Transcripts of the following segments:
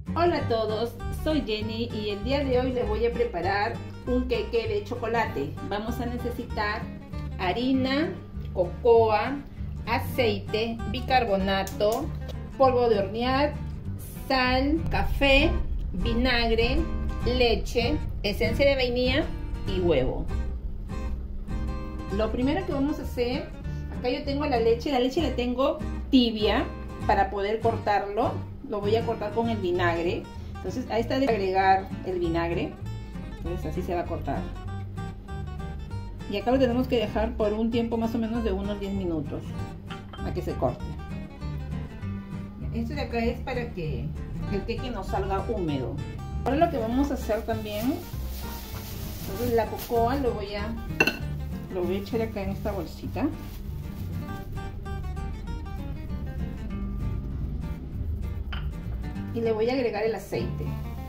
Hola a todos, soy Jenny y el día de hoy les voy a preparar un queque de chocolate. Vamos a necesitar harina, cocoa, aceite, bicarbonato, polvo de hornear, sal, café, vinagre, leche, esencia de vainilla y huevo. Lo primero que vamos a hacer, acá yo tengo la leche la tengo tibia para poder cortarlo. Lo voy a cortar con el vinagre. Entonces a esta de agregar el vinagre, entonces así se va a cortar. Y acá lo tenemos que dejar por un tiempo más o menos de unos 10 minutos a que se corte. Esto de acá es para que el queque no salga húmedo. Ahora lo que vamos a hacer también, entonces la cocoa lo voy a echar acá en esta bolsita. Y le voy a agregar el aceite.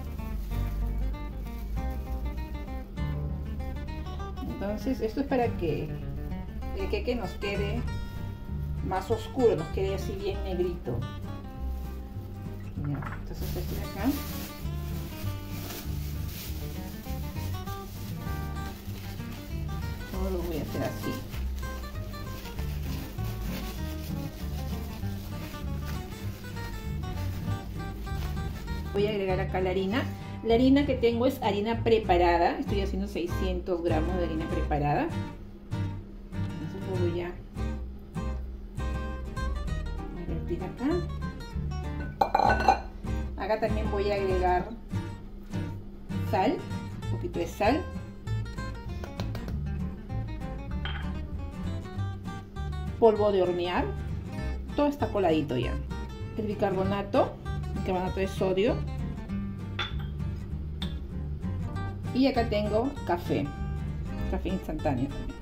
Entonces esto es para que el queque nos quede más oscuro, nos quede así bien negrito. Ya, entonces esto de acá. Todo lo voy a hacer así. Voy a agregar acá la harina. La harina que tengo es harina preparada. Estoy haciendo 600 gramos de harina preparada. Entonces lo voy a vertir acá. Acá también voy a agregar sal, un poquito de sal. Polvo de hornear. Todo está coladito ya. El bicarbonato de sodio, y acá tengo café instantáneo también.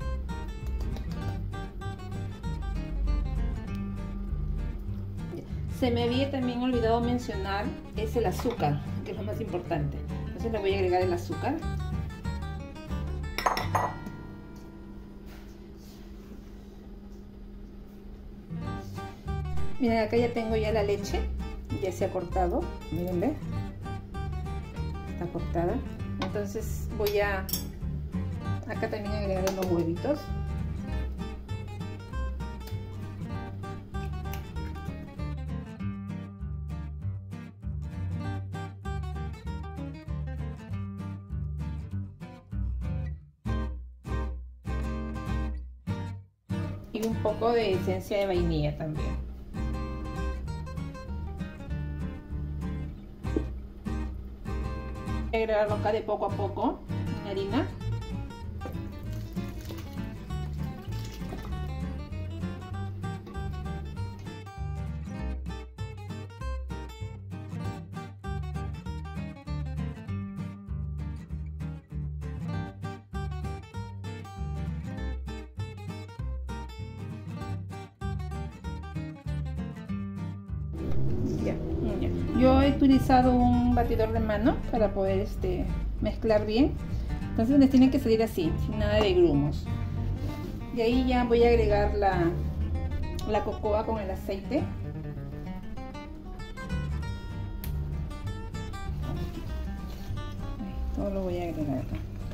Se me había también olvidado mencionar es el azúcar, que es lo más importante. Entonces le voy a agregar el azúcar. Miren, acá ya tengo ya la leche. Ya se ha cortado, miren, ve, está cortada. Entonces voy a acá también agregar los huevitos. Y un poco de esencia de vainilla también. Agregarlo acá de poco a poco en harina. Ya. Yo he utilizado un batidor de mano para poder mezclar bien. Entonces les tiene que salir así, sin nada de grumos. Y ahí ya voy a agregar la cocoa con el aceite. Todo lo voy a agregar acá.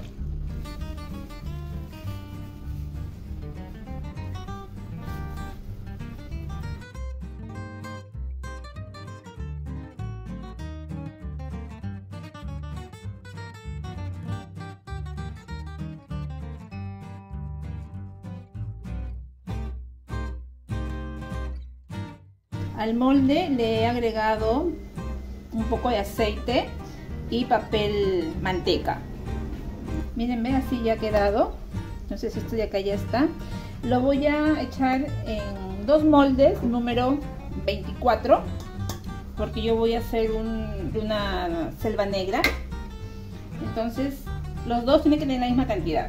Al molde le he agregado un poco de aceite y papel manteca. Miren, ve, así ya ha quedado. Entonces esto de acá ya está. Lo voy a echar en dos moldes número 24, porque yo voy a hacer una selva negra. Entonces los dos tienen que tener la misma cantidad.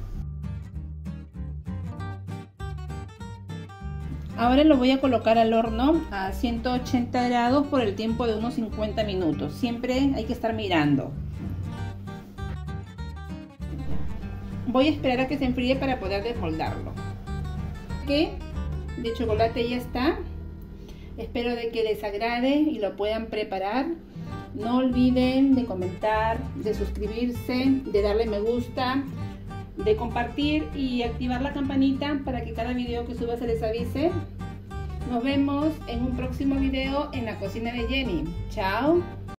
Ahora lo voy a colocar al horno a 180 grados por el tiempo de unos 50 minutos. Siempre hay que estar mirando. Voy a esperar a que se enfríe para poder desmoldarlo. Que de chocolate ya está. Espero de que les agrade y lo puedan preparar. No olviden de comentar, de suscribirse, de darle me gusta, de compartir y activar la campanita para que cada video que suba se les avise. Nos vemos en un próximo video en la cocina de Jenny. Chao.